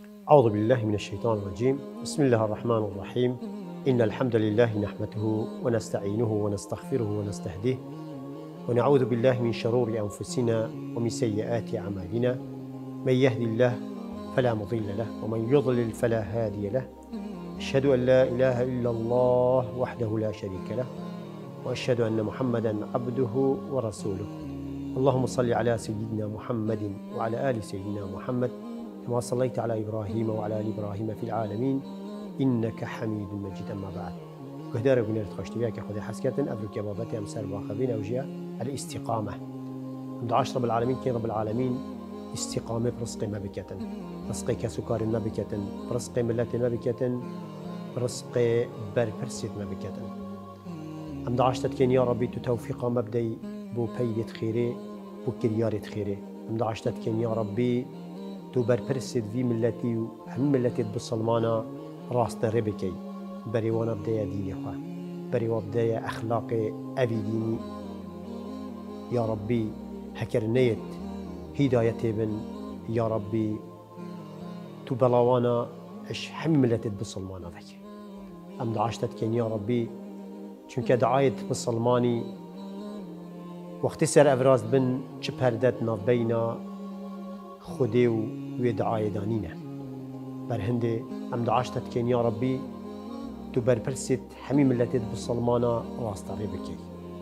أعوذ بالله من الشيطان الرجيم. بسم الله الرحمن الرحيم. إن الحمد لله نحمده ونستعينه ونستغفره ونستهديه ونعوذ بالله من شرور أنفسنا ومن سيئات أعمالنا. من يهدي الله فلا مضل له ومن يضلل فلا هادي له. أشهد أن لا إله إلا الله وحده لا شريك له وأشهد أن محمدا عبده ورسوله. اللهم صل على سيدنا محمد وعلى آل سيدنا محمد كما صليت على إبراهيم وعلى آل إبراهيم في العالمين إنك حميد مجيد. أما بعد كهدار بنيرت خوشتبيا كخذ حسكتن أفرك بابتي أمسال باخذين أوجيا الاستقامة. عند عشر رب العالمين كين رب العالمين استقامة برزق ما بكتن، رزق كسكار ما بكتن، برزق ملة ما بكتن، برزق برفرسيت ما بكتن. عند عشرة كين يا ربي توفيق مبدئي بو بيدت خيري بو كريارة خيري. عند عشرة كين يا ربي تو برپرسید وی ملتی و هم ملتی بسلمانا راست ربکی بریوانا بدایا دینی خواه بریوانا بدایا اخلاق اوی دینی یا ربی هکر نیت هدایت بن یا ربی تو بلاوانا اش هم ملتی بسلمانا ذکی ام دعاشتت کن یا ربی چونکه دعایت بسلمانی وقتی سر افراز بن چه پردت نبینا خودی و دعای دانینه بر هنده ام دعاشتت کن یا ربی تو برپرسید همی ملتت بسلمانا راستاری بکی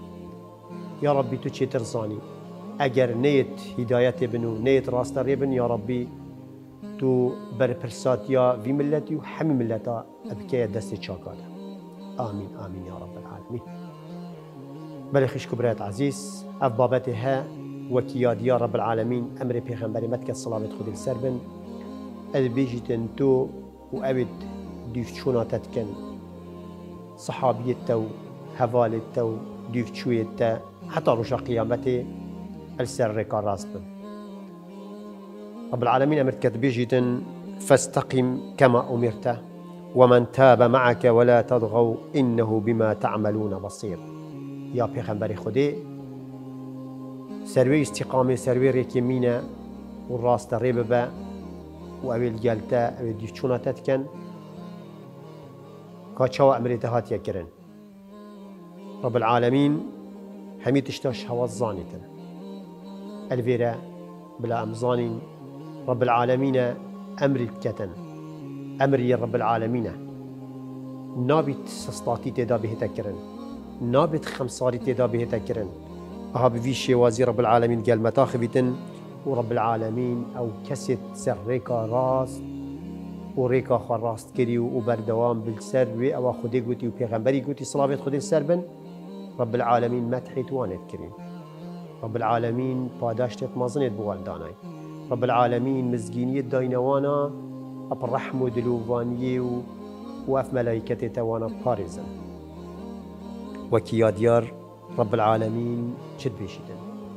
یا ربی تو چی ترزانی اگر نیت هدایت بنو نیت راستاری بن یا ربی تو برپرسات یا وی ملتی و همی ملتا ابکی دست چاکاده. آمین آمین یا رب العالمین. بله خیش کبرات عزیز اف بابتها وكياد يا رب العالمين أمر بيغمبري متك صلاة خذ السربن البيجتن تو وأبد ديفتشونا تتكن صحابيته هفالته ديفتشويته حتى رجع قيامته السر كراسبن. رب العالمين أمرتك بيجتن فاستقم كما أمرت ومن تاب معك ولا تضغوا إنه بما تعملون بصير. يا بيغمبري خذي سروي استقامة سروي ريكيمينا والراس ريببا وأويل جالتا أويل ديشونا تتكن كاتشوا أمريتا هاتيا كرن. رب العالمين همي تشتاش هوا الظانيتن الفيرا بلا أمظانين رب العالمين أمري الكتن أمري رب العالمين نابت سستاتي تدا به تكرن نابت خمساري تدا به تكرن ها بفيشي وزير رب العالمين قال متاخبتن ورب العالمين أو كست سر ريكا راست وريكا خراست كري وبردوام بالسر وي أو خدي قوتي وبيغمبري قوتي صلابت خدي السربن رب العالمين مدحت وانت كريم. رب العالمين باداشتت مازنت بوالداناي رب العالمين مزجينية داينوانا أبرحم ودلوفانيه وأف ملايكته توانا بارزن وكيا ديار رب العالمين شد بيشدن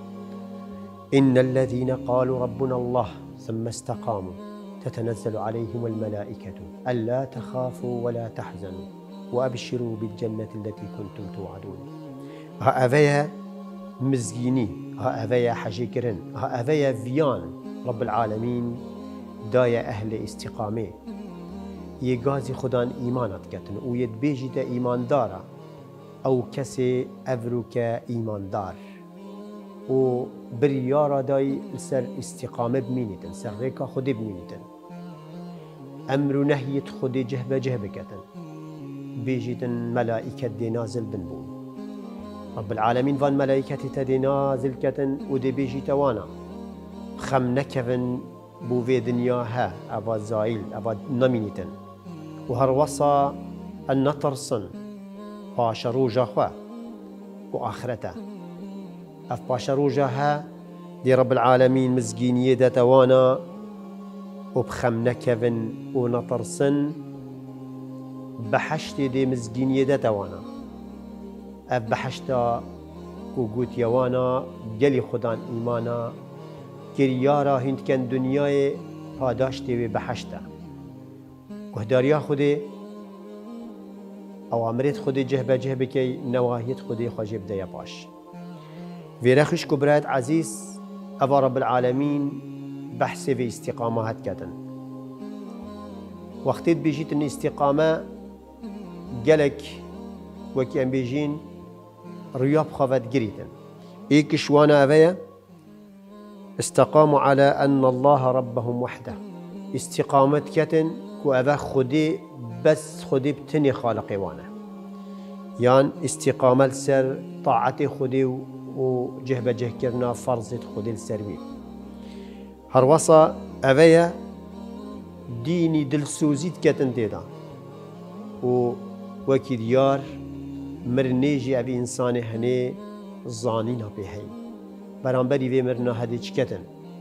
إن الذين قالوا ربنا الله ثم استقاموا تتنزل عليهم الملائكة ألا تخافوا ولا تحزنوا وأبشروا بالجنة التي كنتم توعدون. ها أفيا مزجيني ها أفيا حجيكرن ها أفيا فيان رب العالمين دايا أهل استقامة يغازي خدان إيمانات كتن ويدبيجي إيمان دارا أو كسي أفروك إيمان دار و بريارة داي سر استقامة بمينيتن سر ريكا خدي بمينيتن أمر نهية خدي جهبة جهبة كتن بيجيتن ملائكة دي نازل بنبون رب العالمين فان ملائكة تدي نازل كتن ودي بيجي توانا خم نكفن بو في دنياها أفا زايل أفا نمينيتن وهروصا النطرسن باش روجا خوا وآخرته أف باش روجاها دي رب العالمين مزجينية دتوانا وبخم نكفن ونطرسن بحشت دي مزجينية دتوانا أف بحشتا وقوت يوانا جلي خدان إيمانا كريارا هند كان دنياي پاداشتي بحشتا وهداريا خدي أوامرت خودی جهبه کی نواهیت خودی خواجب دیا باش. ویرخش کبرات عزیز أبا رب العالمين بحث في استقامة هتكتن وقتی بیجیت ان استقامه گلک وکی ام بیجین ریاب خواهد گریدن ایکش وانا اوه استقاموا على أن الله ربهم وحده استقامت كتن كو أبا خدي بس خدي بتني خالق وانا يان استقامة سر طاعة خدي وجه بجه كرنا فرض خدي السروي هروصا أبايا ديني دلسوزيت كتن تيدا وكي ديار مرنيجي أبي إنسان هني ظانينا بهي برانبري في مرنا هدي چكتن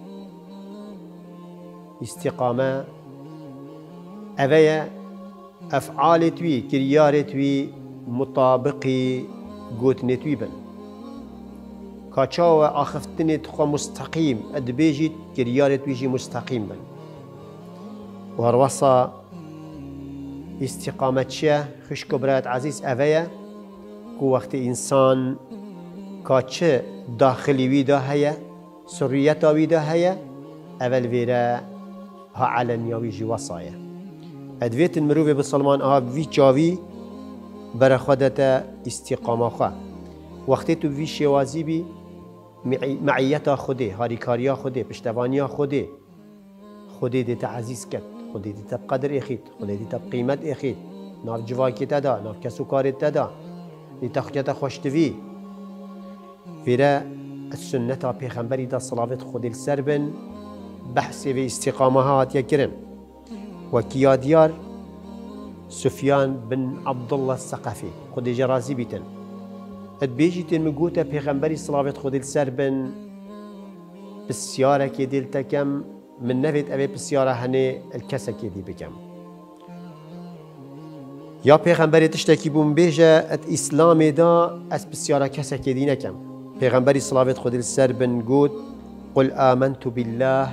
استقامة أبايا أفعال توي كريار توي مطابقي قوت نتوي بن كاچاوة آخفتني تخوى مستقيم أدبيجي كريار تويجي مستقيم بن وهروصا استقامة شيا خشكو برات عزيز أبايا كو وقت إنسان كاچه داخلي ويدا هيا سريتا ويدا هيا اول ويرا ها علنيا ويجي وصايا ادويت المروفي بسلمان في جاوي برخودتا استقامة خوا وقتی تو وی شوازی بی معیتا خوده هاریکاریا خوده پشتوانیا خوده خوده دیتا عزیز کد خوده دیتا بقدر اخید خوده دیتا بقیمت اخید ناف جواکی تدا ناف کسو کارت تدا دیتا خیتا خوشتوی فيرا السنة بيغمبري دا صلاة خود السربن بحث في استقامات يكرن وكيا ديار سفيان بن عبد الله الثقفي خود جرازي بيتن ادبيجي مقوتا بيغمبري صلاة خود السربن بالسيارة كيديل تكم من نفت أبي بالسيارة هني الكسة كيدي بكم يا بيغمبري تشتكي بون بيجا الإسلام دا أس بالسيارة كسة كيدي نكم پیغمبری صلوات خود السر بن قود قل آمنت بالله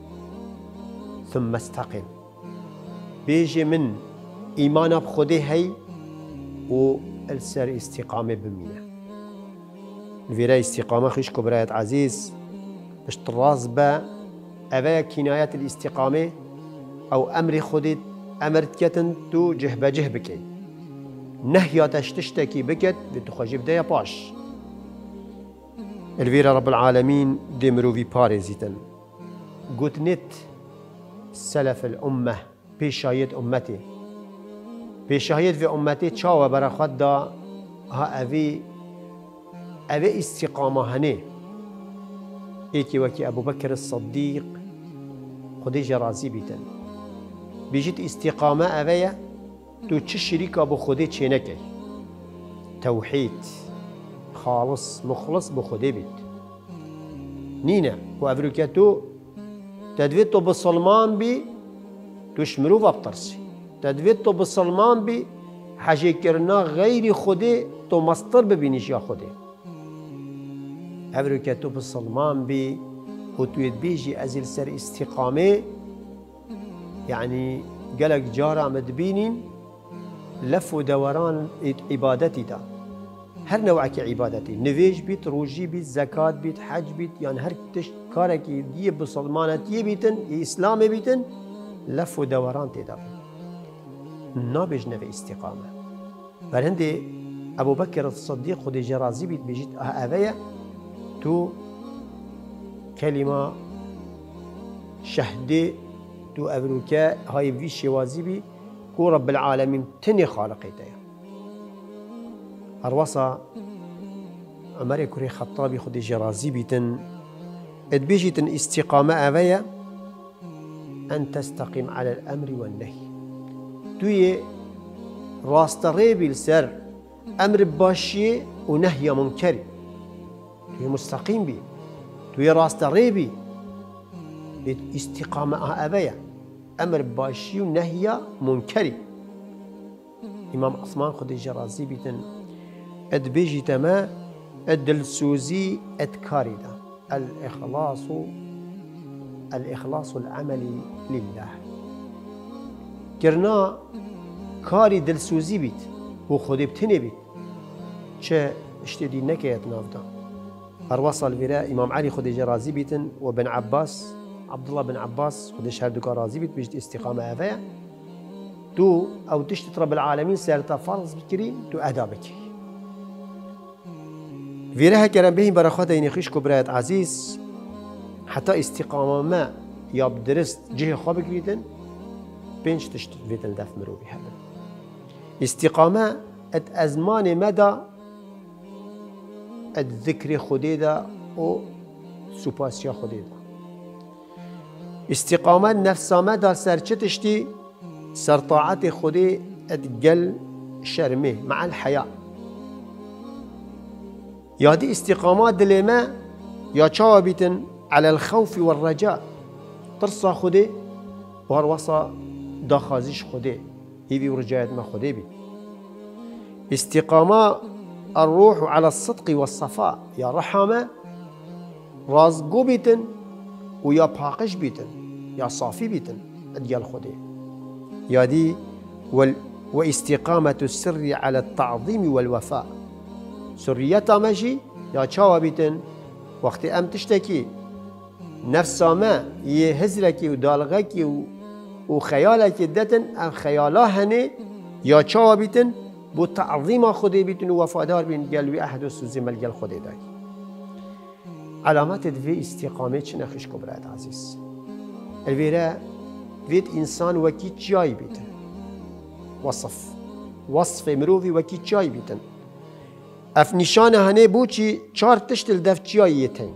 ثم استقم بيجي من إيمان بخده هي و السر استقامة بمينة الفيرا استقامة خيش كبرات عزيز اشتراز با أبا كنايات الاستقامة أو أمر خدت أمرت كتن تو جه بجه بكي نهياتش تشتكي بكت بتخجب دايا باش الفيرا رب العالمين دمرو في باريزيتن قلت نت سلف الأمة بشايد أمتي بشايد في أمتي تشاوى برخد دا ها أبي استقامة هني إيكي وكي أبو بكر الصديق خديجة رازي بيتن بيجيت استقامة أبيا تو تشريك أبو خدي تشينكي توحيد خالص مخلص بخده بيت نينا وأفريكاتو تدويتو بالسلمان بي تشمرو وابطرسي تدويتو بالسلمان بي حاجة كرنا غير خده تو مصدر ببينيش يا خده أفريكاتو بالسلمان بي وتويت بيجي أزل سر استقامة يعني قالك جارة مدبينين لف دوران عبادتي دا هر نوعك عبادتي نويج بيت روجي بيت زكاة بيت حج بيت يعني هر تش كارك دي بسلمانة بيتن إسلام بيتن لف دوران تدا نابج نوي استقامة برهندي أبو بكر الصديق خد جرازي بيت بيجيت أبايا تو كلمة شهدي تو أبروكا هاي في شوازي بي كو رب العالمين تني خالقيتها أروصا عمر كوري خطابي خدي جرازي بيتن ادبيجيتن استقامة أبايا أن تستقيم على الأمر والنهي توي راستريبي السر أمر باشي ونهي منكري توي مستقيم بي توي راستريبي استقامة أبايا أمر باشي ونهي منكري إمام عثمان خدي جرازي بيتن ادبيجي تما الدلسوزي ادكاريدا الإخلاص العملي لله كرنا كاري دلسوزي بيت وخدي بتني بيت چه اشتدي نكيت نافدا أروصل الفراء إمام علي خدي جرازي بيتن وبن عباس عبد الله بن عباس خدي شهر دكا رازي بيت بيجت استقامة أفايا تو او تشتت رب العالمين سيرتا فرض بكري تو أدا بكري فيرها كرم بهم برخوات ينخيش كبرات عزيز حتى استقامة ما يا بدرست جهة خوابك بيتن بينش تشتت بيتن دف مروبي هذا استقامة ات أزمان مدى ات ذكر خديدا و سوباسيا خديدا استقامة نفس مدى سرچتشتي سر طاعت خدي اتقل شرمه مع الحياة يا دي استقامات دلما يا شابتن على الخوف والرجاء ترصى خدي وهروصى داخازيش خدي يبي ورجايت ما خدي بي استقامة الروح على الصدق والصفاء يا رحمة رازقو بيتن ويا باقش بيتن يا صافي بيتن اديال خدي يا دي واستقامة السر على التعظيم والوفاء سريتا ماشي يا تشاوا بيتن وقت ام تشتكي نفس ما يهزلك ودالغك وخيالك دتن ام خيالا هني يا تشاوا بيتن بو تعظيم خدي بيتن وفادار بين قلبي احد السوزي ملقى خدي داي علامات في استقامة شنخش كبرات عزيز الفيرا فيت انسان وكي جاي بيتن وصف مروفي وكي جاي بيتن اف نشانه هنه بوچی چار تشتل دف جاییتن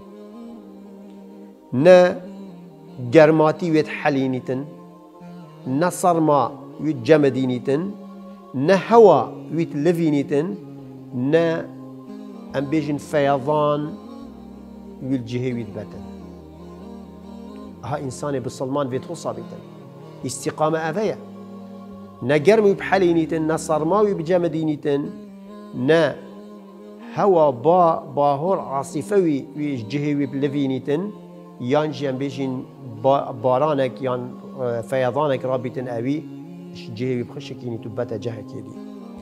نه گرماتی ویت حلینیتن نه صرما ویت جمدینیتن نه هوا ویت لفینیتن نه ام بیجن فیضان ویت جهه ویت بتن ها انسان بسلمان ویت خصا بیتن استقامه اوه نه گرم ویت حلینیتن نه صرما ویت جمدینیتن نه هوا باهور عاصفوي ويجهوي بلفينيتن يان جيان بيجين بارانك يان فيضانك رابطن اوي جهوي بخشكيني تبتا جهك يدي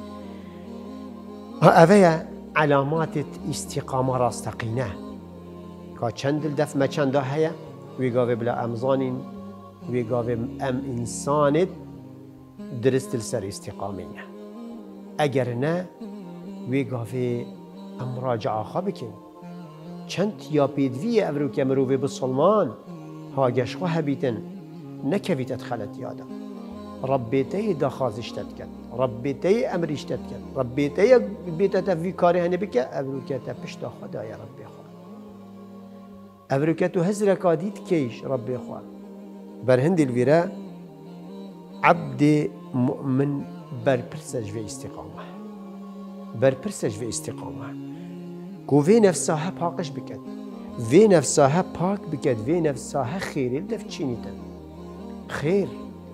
هذا علامات استقامة راستقينة كا چند الدف ما چند هيا ويقاوي بلا امزانين ويقاوي ام انسانت درست السر استقامين اگر نه ويقاوي مراجعه خابكين چند یا پیدوی افرو که مروی بسلمان هاگش خواه بیتن نکویت ادخلت یادا ربیتی دا خازشتت کد ربیتی امریشتت کد ربیتی بیتت وی کاری هنه بکه افرو که تا پشت خدا یا ربی خواه افرو که تو هزر کادید کیش ربی خواه برهند الویرا عبد مؤمن برپرسج و استقامه برپرسج و استقامه کو وی نفسها پاکش بکد وی نفسها پاک بکد وی نفسها خیری دف چینیتن خیر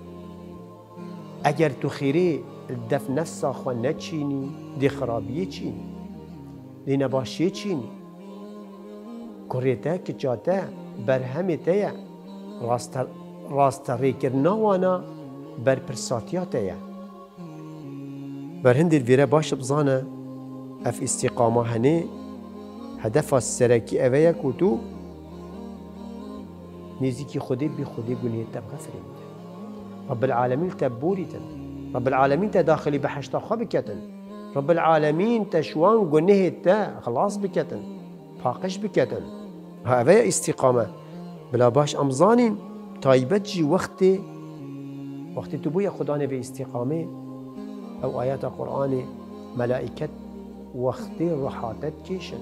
اگر تو خیری دف نفسا خو نچینی دی خرابیه چینی دی نباشیه چینی کوریتا کچاتا برهمتا راست ریکرناوانا بر پرساتیاتا بر هندی الویره باش بزانه اف استقامه هنه هدف السرکی اوه کتو نزيكي خدي بخدي قولي تبغى فريد رب العالمين تبوريتن رب العالمين تداخلي بحشتا خبكتن رب العالمين تشوان قنه تا خلاص بكتن باقش بكتن هذا استقامة بلا باش أمزانين تايبتجي وقت تبويا خداني باستقامة أو آيات القرآن ملائكة وقت رحاتت كيشن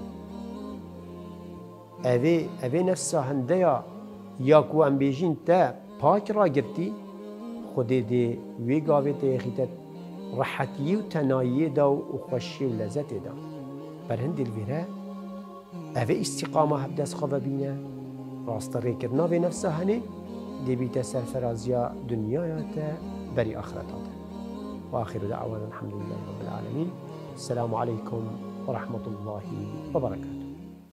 أبي نفسها هنديا ياكو أم بيجين تا باك را گرتي خودي دي ويقاوي تيخيتت راحتي وتنايي دا وخوشي ولذتي دا برهند الفيرا أبي استقامة هبدس خواه بينا راست ريكرنا في نفسها هني دي بيتا سرفرازيا دنيا تا بري آخرتا وآخر دعوانا الحمد لله رب العالمين السلام عليكم ورحمة الله وبركاته.